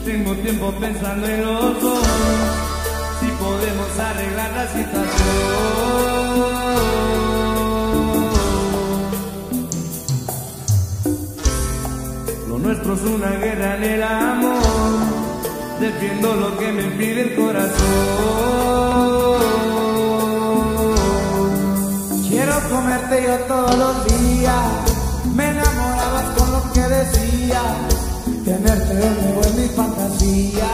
Tengo tiempo pensando en los dos, si podemos arreglar la situación. Lo nuestro es una guerra en el amor, defiendo lo que me pide el corazón. Quiero comerte yo todos los días, me enamorabas con lo que decía, tenerte de nuevo en mi fantasía.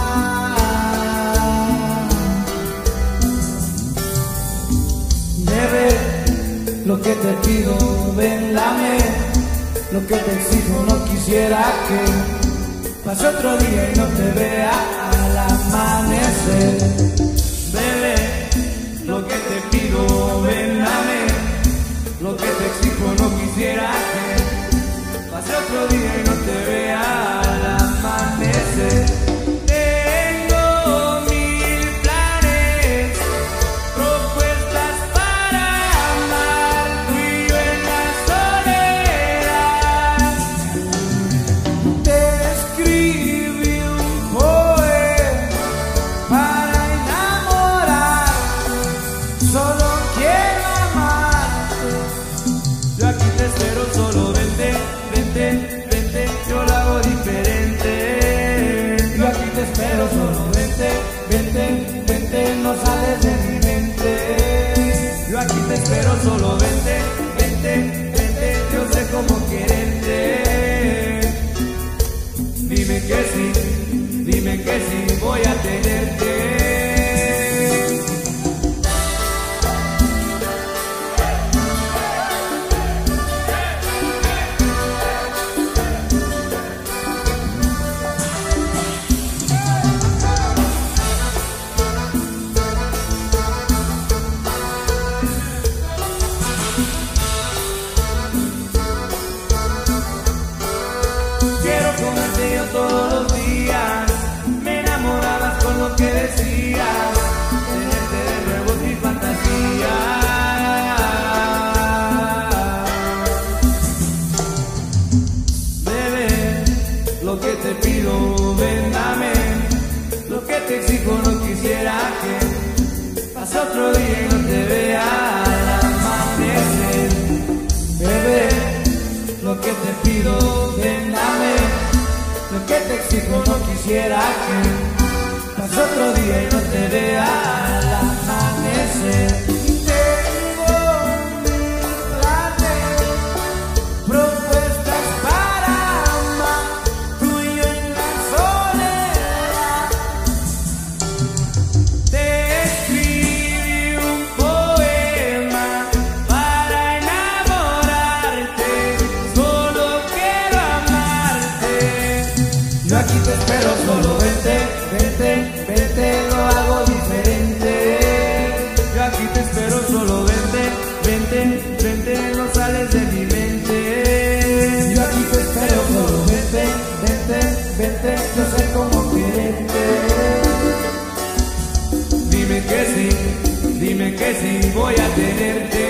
Bebé, lo que te pido, ven, dame, lo que te exijo, no quisiera que pase otro día y no te vea al amanecer. Bebé, lo que te pido, ven, dame, lo que te exijo, no quisiera que pase otro día y no te vea al amanecer. Tengo mil planes, propuestas para amar, tú y yo en la soledad. Te escribí un poema para enamorar, solo quiero amarte. Yo aquí te espero, solo vente, vente, vente, yo lo hago diferente. Yo aquí te espero, solo vente, vente, vente, no sales de mi mente. Yo aquí te espero, solo vente, vente, vente, yo sé cómo quererte. Dime que sí, voy a tenerte. Quiero comerte yo todos los días, me enamorabas con lo que decías, tenerte de nuevo es mi fantasía. Bebé, lo que te pido, ven, dame, lo que te exijo, no quisiera que pase otro día y no te vea al amanecer. Bebé, lo que te pido, ven, dame, lo que te exijo, no quisiera que pase otro día y no te vea al amanecer. Tengo mil planes, propuestas para amar, tú y yo en la soledad. Te escribí un poema para enamorarte, solo quiero amarte. Yo aquí te espero, solo vente, vente, vente, lo hago diferente. Yo aquí te espero, solo vente, vente, vente, no sales de mi mente. Yo aquí te espero, solo vente, vente, vente, yo sé cómo quererte. Dime que sí, voy a tenerte.